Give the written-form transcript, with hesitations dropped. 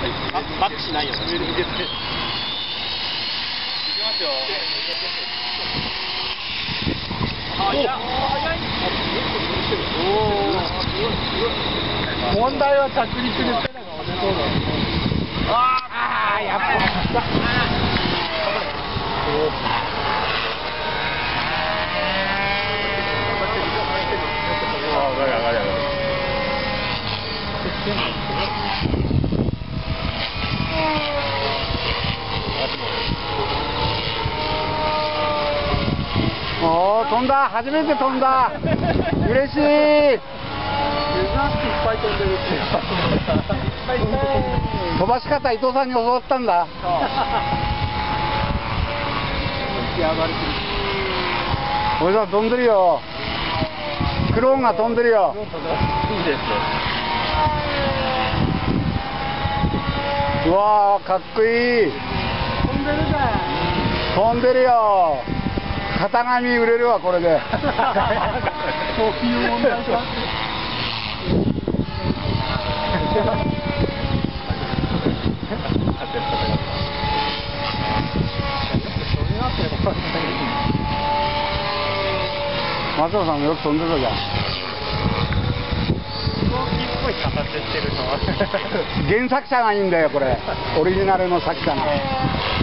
バックしないよね。いきますよ。 問題は着陸でペラが落ちそうだ。ああ、やっぱおー、飛んだ、初めて飛んだ。嬉しい。飛ばし方伊藤さんに教わったんだ。おじさん飛んでるよ。クローンが飛んでるよ。うわー、かっこいい。飛んでるじゃん。飛んでるよ。型紙売れるわこれで。そういう問題か。松尾さんもよく飛んでたじゃん。 飛行機っぽい形してるのは原作者がいいんだよこれ。オリジナルの作者が。